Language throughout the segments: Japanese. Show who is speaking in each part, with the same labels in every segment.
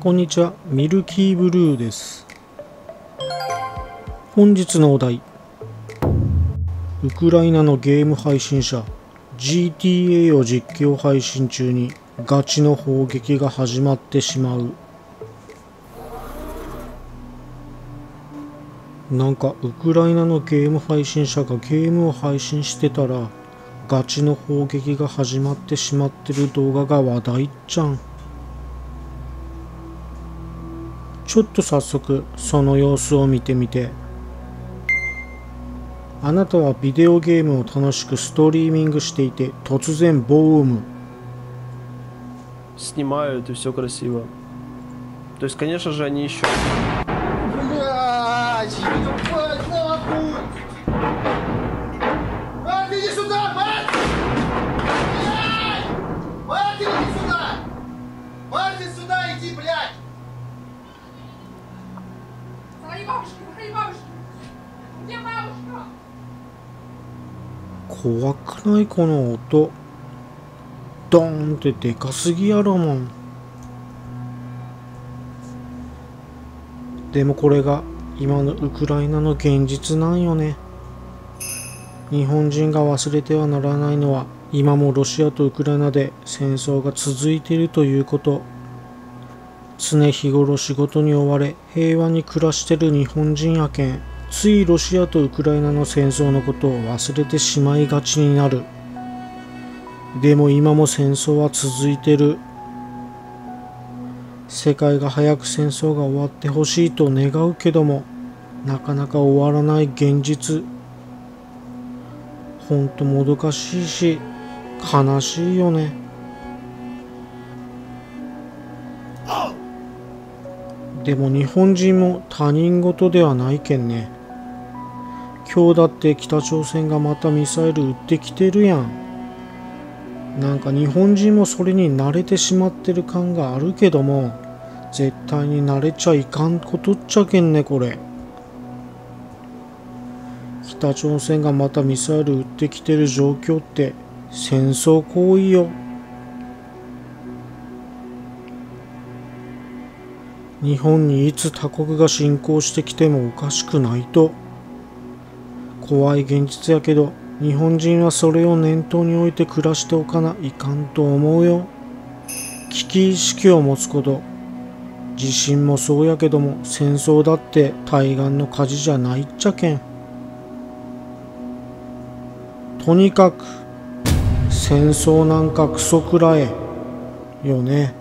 Speaker 1: こんにちは、ミルキーブルーです。本日のお題、ウクライナのゲーム配信者 GTA を実況配信中にガチの砲撃が始まってしまう。なんかウクライナのゲーム配信者がゲームを配信してたらガチの砲撃が始まってしまってる動画が話題っちゃん。ちょっと早速その様子を見てみて。あなたはビデオゲームを楽しくストリーミングしていて突然ボーム。
Speaker 2: Снимают и все красиво. То есть, конечно же, они еще.
Speaker 3: Блядь! Ебать нахуй! Марк, иди сюда, Марк! Блядь! Марк, иди сюда! Марк, сюда иди, блядь!
Speaker 4: Заходи, бабушка, заходи, бабушка! Где бабушка?
Speaker 1: 怖くないこの音。ドーンってでかすぎやろもん。でもこれが今のウクライナの現実なんよね。日本人が忘れてはならないのは今もロシアとウクライナで戦争が続いているということ。常日頃仕事に追われ平和に暮らしてる日本人やけん、ついロシアとウクライナの戦争のことを忘れてしまいがちになる。でも今も戦争は続いてる。世界が早く戦争が終わってほしいと願うけども、なかなか終わらない現実。ほんともどかしいし、悲しいよね。でも日本人も他人事ではないけんね。今日だって北朝鮮がまたミサイル撃ってきてるやん。なんか日本人もそれに慣れてしまってる感があるけども、絶対に慣れちゃいかんことっちゃけんねこれ。北朝鮮がまたミサイル撃ってきてる状況って戦争行為よ。日本にいつ他国が侵攻してきてもおかしくないと。怖い現実やけど、日本人はそれを念頭に置いて暮らしておかないかんと思うよ。危機意識を持つこと。地震もそうやけども、戦争だって対岸の火事じゃないっちゃけん。とにかく戦争なんかクソくらえよね。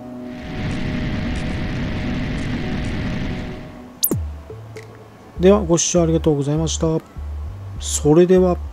Speaker 1: ではご視聴ありがとうございました。それでは。